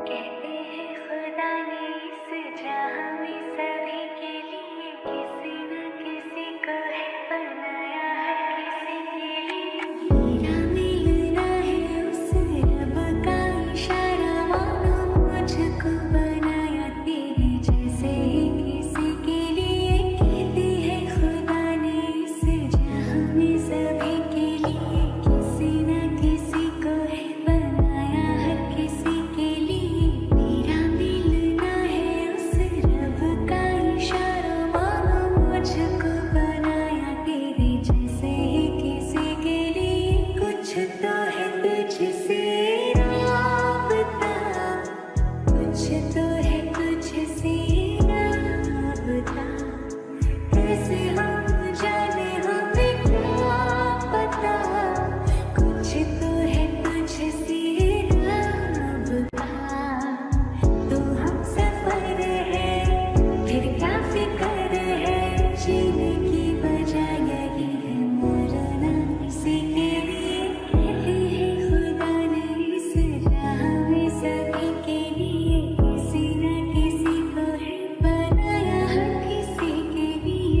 कहते हैं खुदा ने इस जहां में सभी के लिए किसी न किसी को है बनाया, हर किसी के लिए मेरा मिलना है उस रब का इशारा, मानो मुझको बनाया तेरे जैसे ही किसी के लिए। कहते हैं खुदा ने इस जहां में सभी के लिए किसी न किसी को है बनाया, हर किसी के लिए मेरा मिलना है उस रब का इशारा, मानो मुझको बनाया तेरे जैसे ही किसी के लिए। कुछ तो है तुझसे राबता, कुछ तो है तुझसे राबता, कैसे हम जाने हमें क्या पता। कुछ तो है तुझसे राबता, तो हम सफर है फिर क्या फिक्र है, जीने की वजह यही है मरना इसी के लिए। कहते हैं खुदा ने इस जहां में सभी के लिए किसी न किसी को है बनाया, हर किसी के लिए।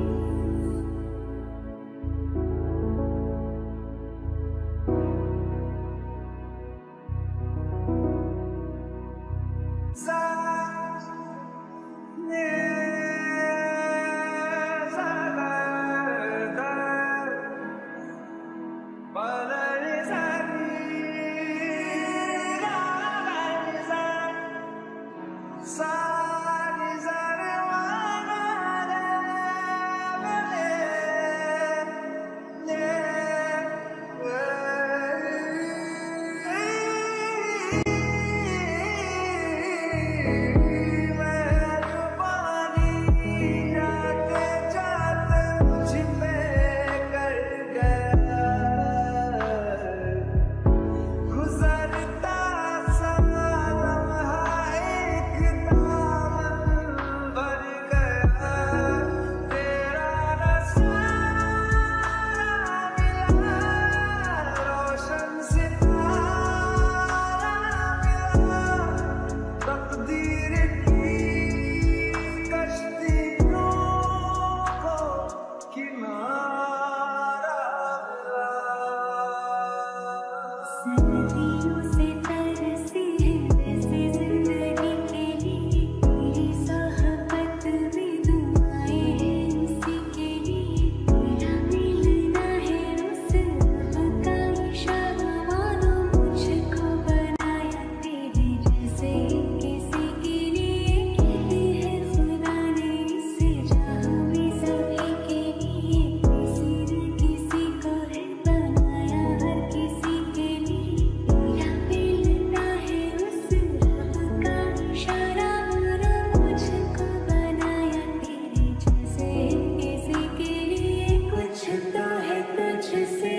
सर्दियों से तरसी है वैसे जिंदगी के लिए, तेरी सोहबत में दुआएं हैं इसी के लिए। तेरा मिलना है उस रब का इशारा, मानो मुझको बनाया तेरे जैसे ही किसी के लिए। कहते हैं खुदा ने इस जहां में सभी के लिए किसी न किसी को है बनाया, हर किसी के लिए मेरा मिलना है उस रब का इशारा, मानो मुझको बनाया तेरे जैसे ही किसी के लिए। कुछ तो है तुझसे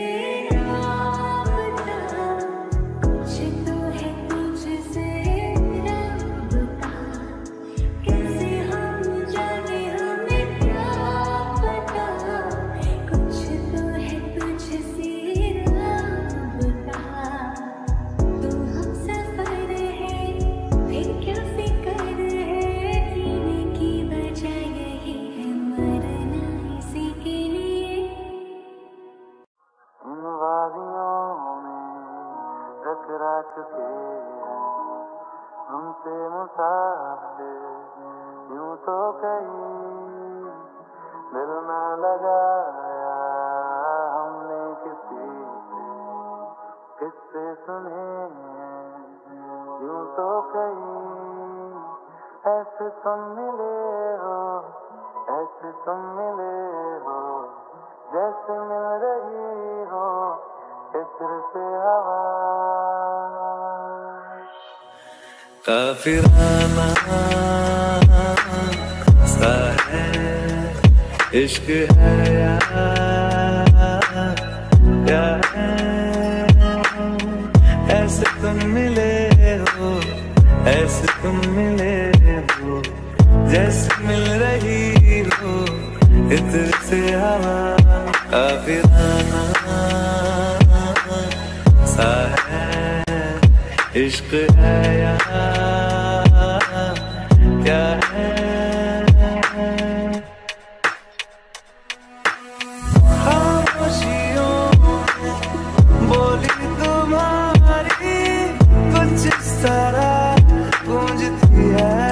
राबता, कुछ तो है तुझसे राबता, कैसे हम जाने हमें क्या पता। कुछ तो है तुझसे राबता, तो हम सफर है फिर क्या फिक्र है, जीने की वजह यही है मरना इसी के लिए। इन वादियों में टकरा चुके हैं हमसे मुसाफिर, यूं तो कहीं दिल ना लगाया हमने किसी से, किससे सुने हैं यूं तो कहीं। ऐसे तुम मिले हो, ऐसे तुम मिले हो, जैसे मिल रही हो इत्र से हवा। काफिराना सा है इश्क है या क्या है, ऐसे तुम मिले हो, ऐसे तुम मिले हो, जैसे मिल रही हो इत्र से हवा। काफिराना सा है इश्क है या तरह गूंजती है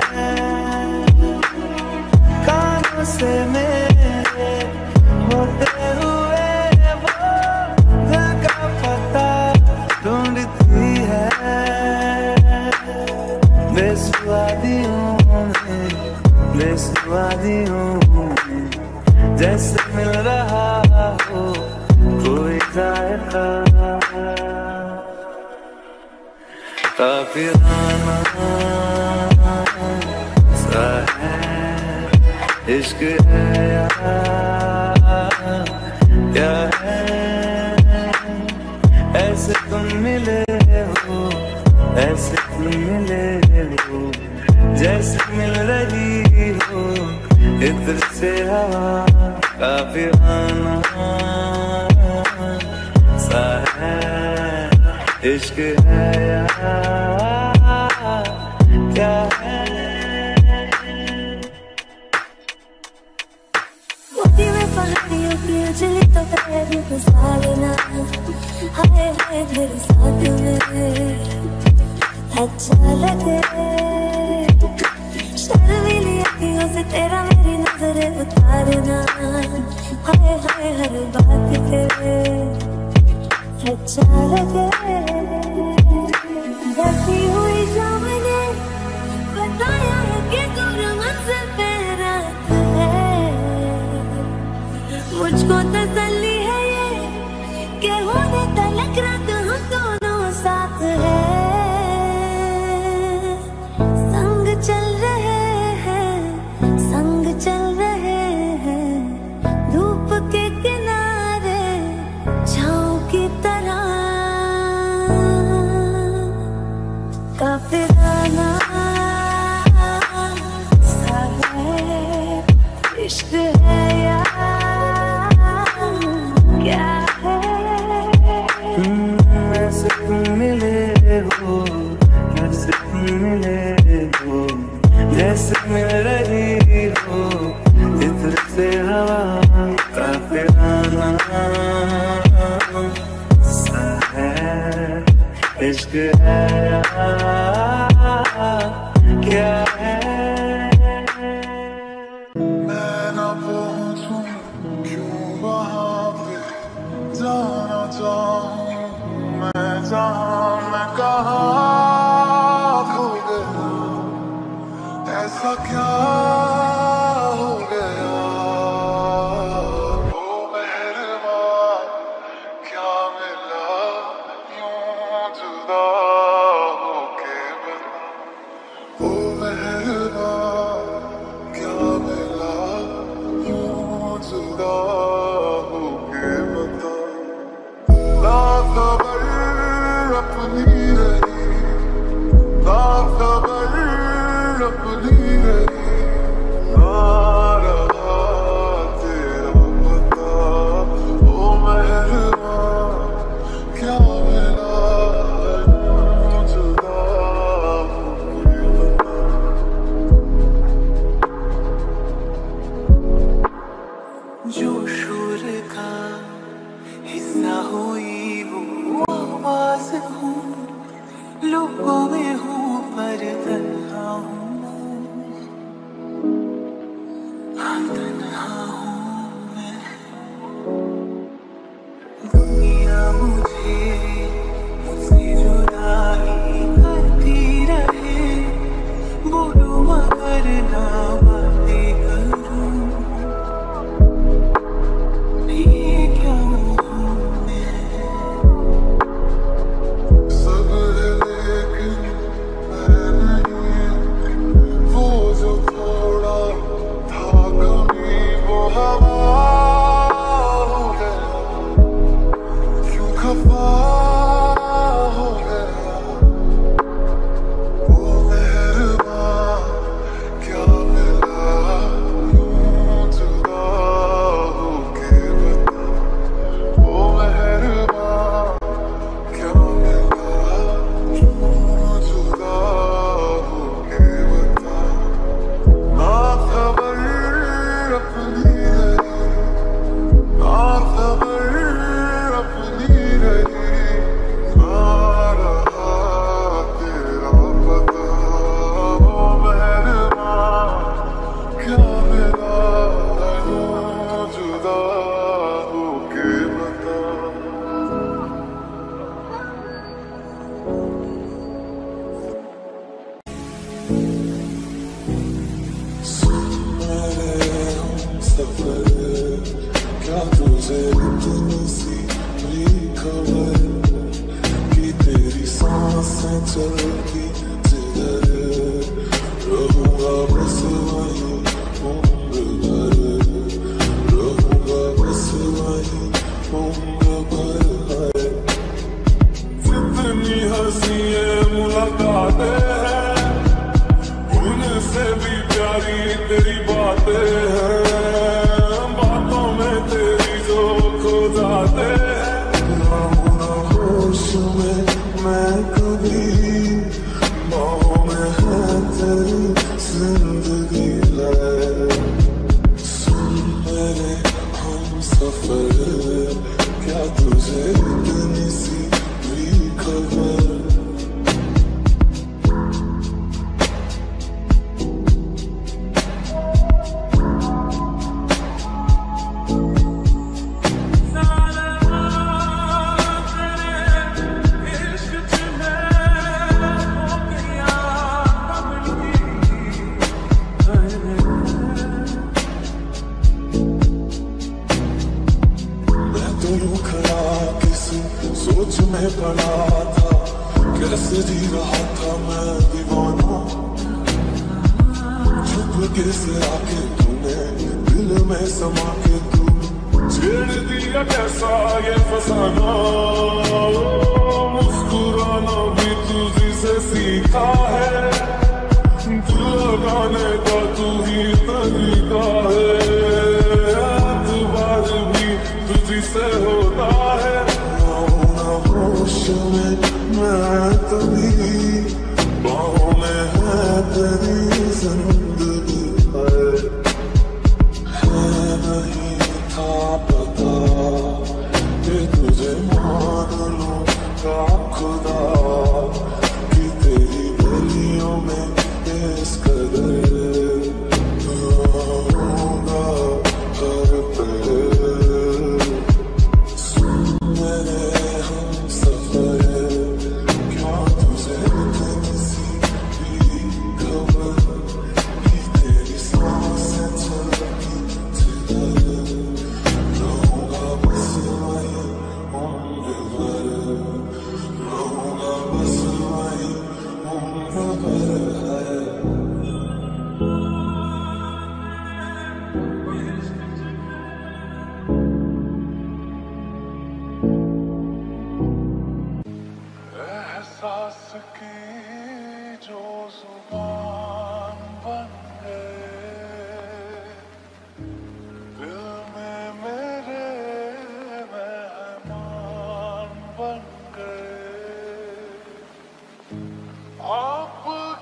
कानों से मेरे होते हुए वो दिल का पता ढूंढती है बेसुवादियों में जैसे मिल रहा हो कोई जायका काफिराना सा है इश्क है या क्या है ऐसे तुम मिले हो ऐसे तुम मिले हो जैसे मिल रही हो इधर से हवा काफिराना सा है इश्क है या क्या है मोती में पहाड़ियों की उजली तो पैर गुजारना हाय हाय मेरे साथ में अच्छा लगे शर्मीली अखियों से तेरा मेरी नजरें उतारना हाय हाय हर बात पे अच्छा लगे बसी हुई शाम ने बताया है कि तू मंजिल पे रात है मुझको तसल्ली है ये कि होने तलक रात हम दोनों साथ है संग चल रहे हैं धूप के किनारे छाँव की तरह काफिराना सा है इश्क है या क्या है ऐसे तुम मिले हो ऐसे तुम मिले हो जैसे मिल रही हो इधर से हवा काफिराना सा है इश्क है या क्या है मैं ना पहुंचूं क्यों वहां पे जाना चाहूं मैं जहां मैं कहाँ खो गया ऐसा क्या हो गया ओ मेहरबान क्या मिला यूं जुदा होके बता ओ मेहरबान क्या मिला यूं जुदा होके बता ना खबर अपनी रही ना खबर अपनी रही ना रहा तेरा पता ओ मेहरबान क्या मिला यूं जुदा होके बता जो शोर का हिस्सा हुई वो आवाज हूँ लोगों में हूँ पर तन्हा हूँ क्या तुझे इतनी सी भी खबर कि तेरी सांसें चलती जिधर रहूंगा बस वहीं उम्र भर, रहूंगा बस वहीं उम्र भर है। जितनी हंसी मुलाकातें हैं उनसे भी प्यारी तेरी बातें हैं, बातों में तेरी जो खो जाते हैं। रहूं ना होश में मैं कभी, बाहों में है तेरी जिंदगी है। सुन मेरे हम सफर, क्या तुझे इतनी सी भी खबर? सोच में पड़ा था कैसे जी रहा था मैं दीवाना, छुप के से आके तूने दिल में समा के तू छेड़ दिया कैसा ये फसाना। मुस्कुराना भी तुझी से सीखा है, दिल लगाने का तू ही तरीका है, एतबार भी तुझी से होता है। होश में मैं तभी, बाहों में है तेरी जिंदगी है नहीं था पता कि तुझे मान लूंगा खुदा, कि तेरी गलियों में इस कदर होगा हर पल। सुन मेरे हम सफर, क्या तुझे इतनी सी भी खबर कि तेरी सांसें चलती जिधर रहूंगा बस वहीं उम्र भर, रहूंगा बस वहीं उम्र भर है। एहसास की जो जुबान बन गए, दिल में मेरे मेहमान बन गए। आप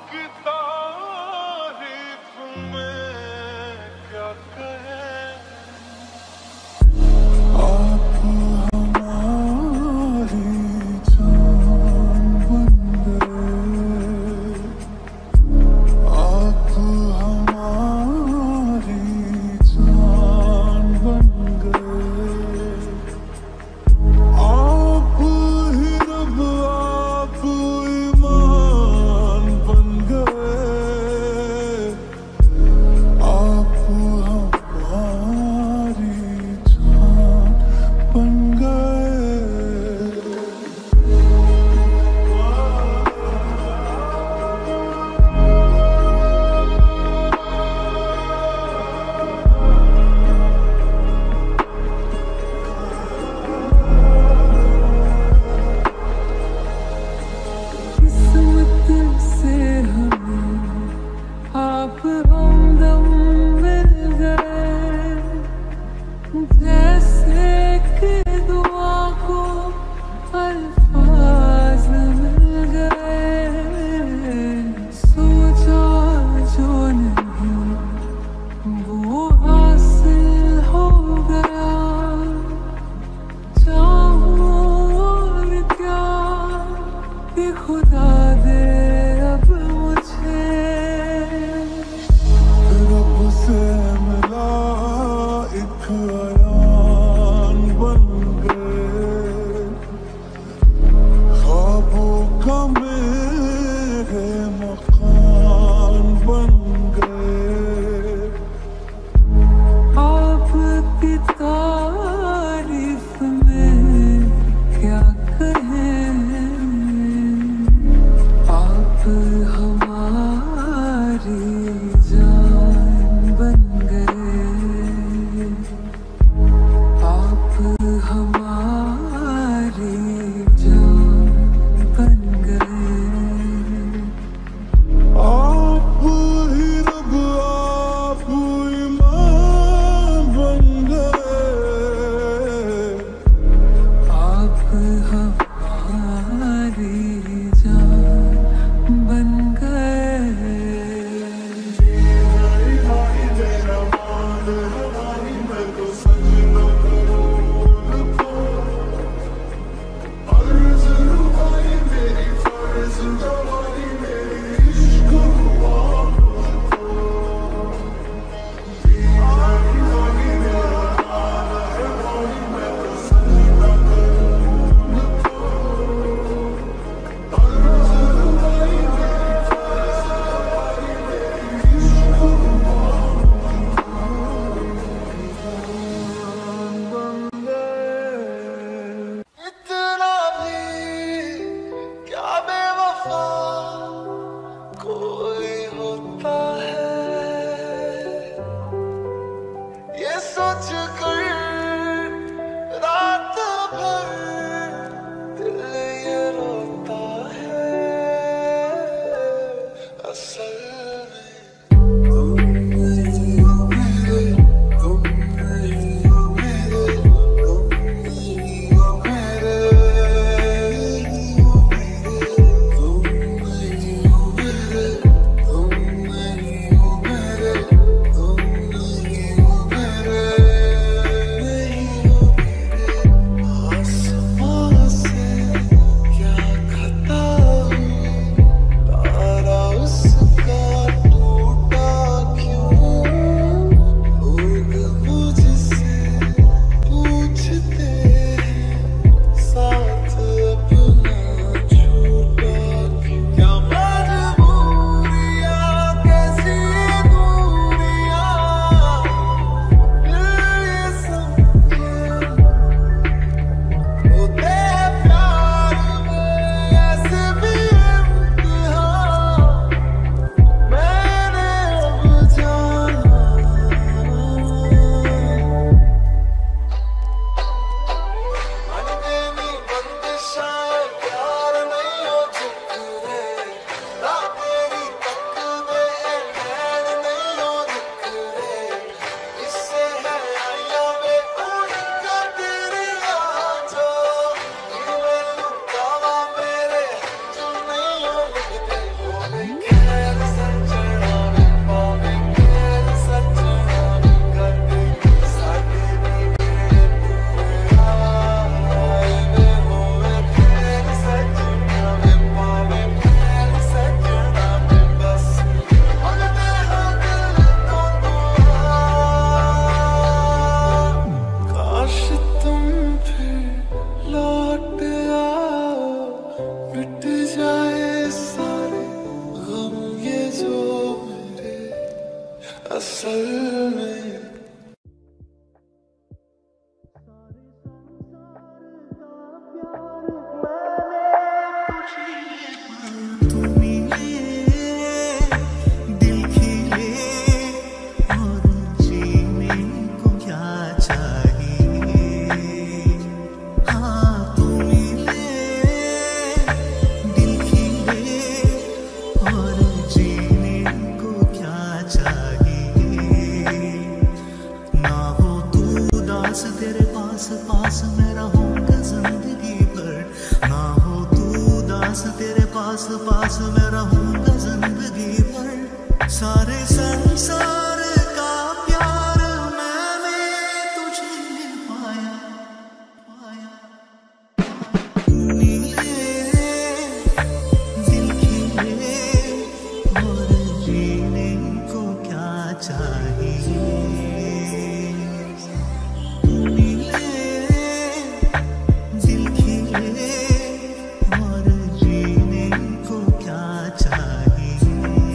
और जीने को क्या चाहिए।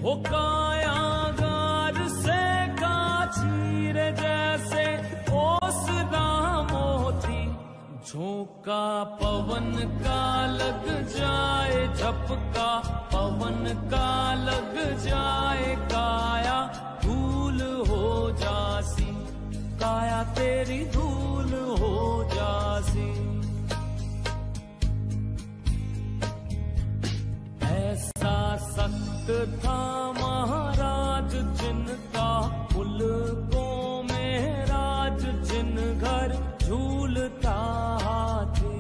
वो कायागार से काचीर जैसे ओसना मोती, झोंका पवन का लग जाए, झपका पवन का लग जाए, काया धूल हो जासी, काया तेरी धूल हो जासी। ऐसा सख्त था महाराज जिनका, मुल्कों में राज, जिन घर झूलता हाथी,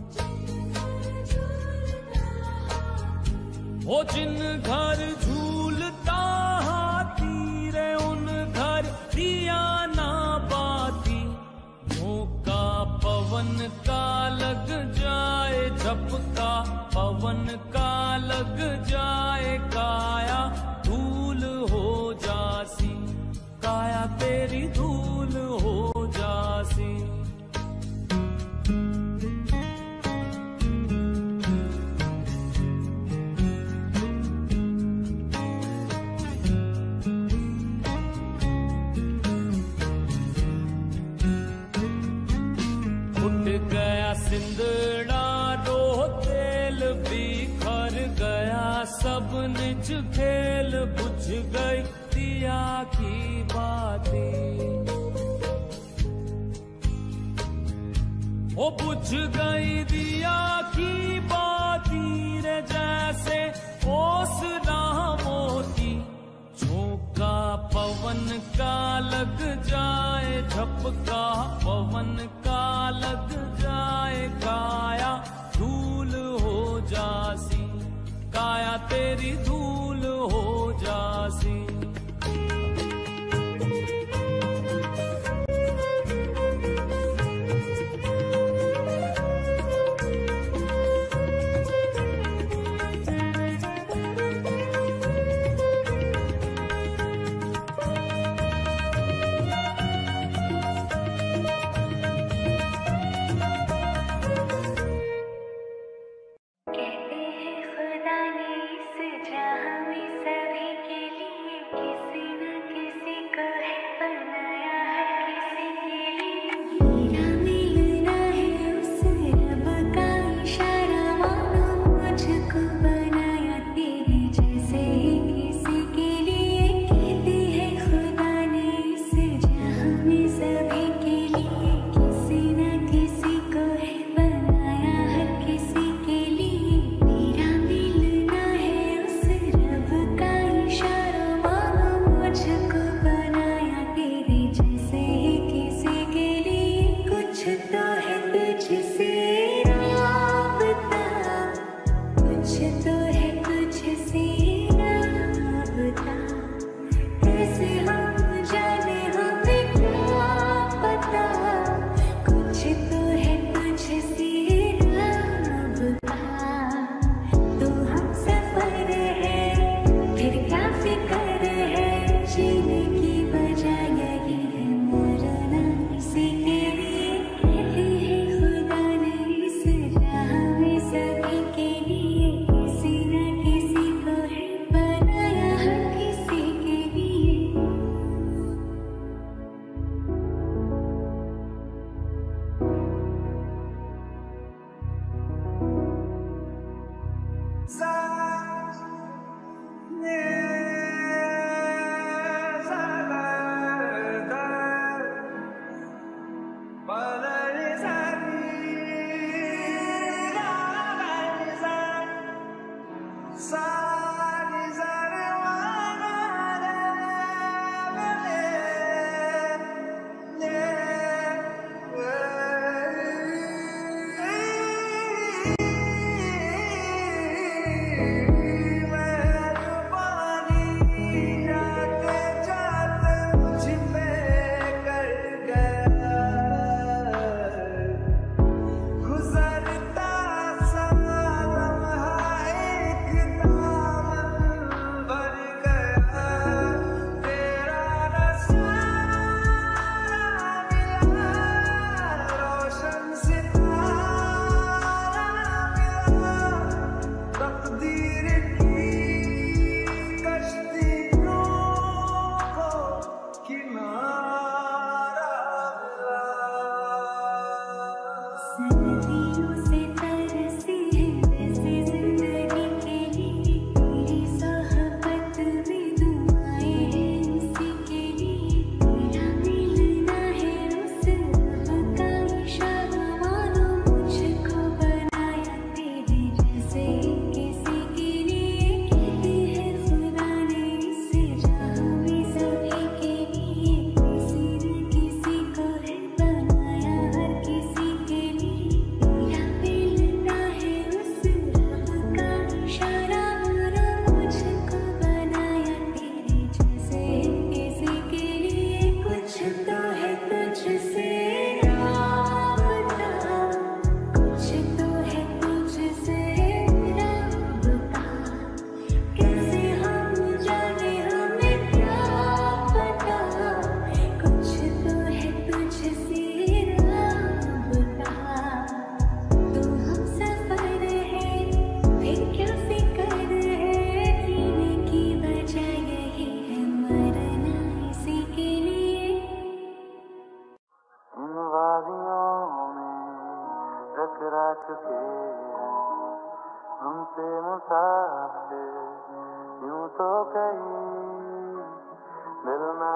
वो जिन घर झूलता हाथी रे, उन घर दिया ना बाती, झोंका पवन का लग जाए, झपका पवन का लग जाए, काया धूल हो जासी, काया तेरी धूल हो जासी। उठ गया सिंदड़ा रो तेल, बिखर गया सब निज खेल, बुझ गई दिया की बातें, ओ बुझ गई दिया की बाती रे, जैसे ओसना मोती, झोंका पवन का लग जाए, झपका पवन का लग जाए, काया धूल हो जासी, काया तेरी धूल हो जासी।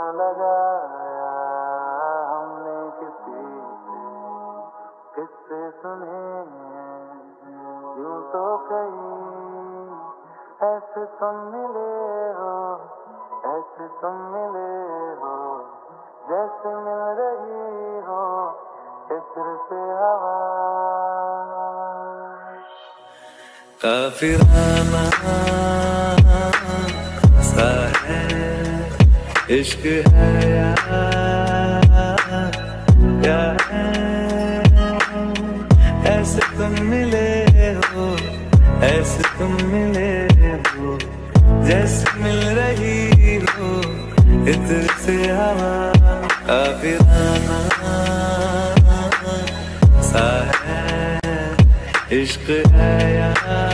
लगाया हमने किसी से किससे सुने यूं तो कहीं ऐसे तुम मिले हो, ऐसे तुम मिले हो जैसे मिल रही हो इत्र से हवा। काफिराना सा है इश्क है या क्या है, ऐसे तुम मिले हो, ऐसे तुम मिले हो जैसे मिल रही हो इत्र से हवा। काफिराना सा है इश्क है या